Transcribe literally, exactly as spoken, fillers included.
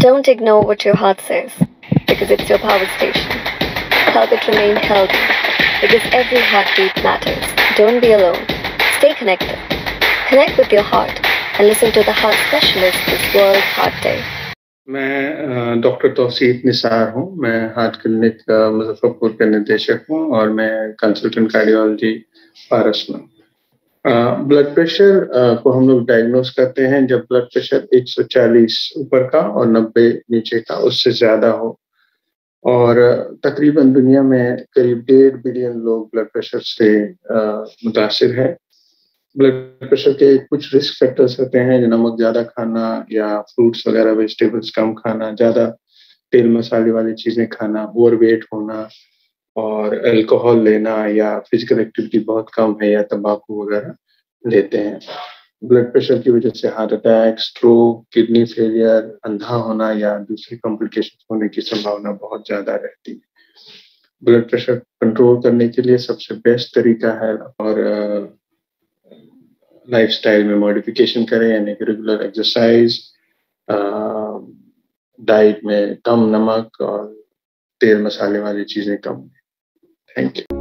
Don't ignore what your heart says, because it's your power station. Help it remain healthy, because every heartbeat matters. Don't be alone. Stay connected. Connect with your heart and listen to the heart specialist this World Heart Day. मैं doctor Tauseef Nisar हूँ। मैं heart clinic Muzaffarpur के निदेशक हूँ और मैं consultant cardiology पारस में। Blood pressure को हम लोग डायग्नोस करते हैं जब ब्लड प्रेशर एक सौ चालीस ऊपर का और नब्बे नीचे का, उससे ज़्यादा हो। और तकरीबन दुनिया में करीब डेढ़ बिलियन लोग ब्लड प्रेशर से मुतासिर हैं। ब्लड प्रेशर के कुछ रिस्क फैक्टर्स होते हैं, जो नमक ज़्यादा खाना या फ्रूट्स वगैरह वेजिटेबल्स कम खाना, ज़्यादा तेल मसाले वाली चीज़ें खाना, ओवरवेट होना और अल्कोहल लेना या फिजिकल एक्टिविटी बहुत कम है या तंबाकू वगैरह लेते हैं। ब्लड प्रेशर की वजह से heart attack, stroke, kidney failure, अंधा होना या दूसरी कॉम्प्लिकेशन होने की संभावना बहुत ज़्यादा रहती है। ब्लड प्रेशर कंट्रोल करने के लिए सबसे बेस्ट तरीका है और लाइफस्टाइल में मॉडिफिकेशन करें, यानी कि रेगुलर एक्सरसाइज, डाइट में कम नमक और तेल मसाले वाली चीज़ें कम। Thank you.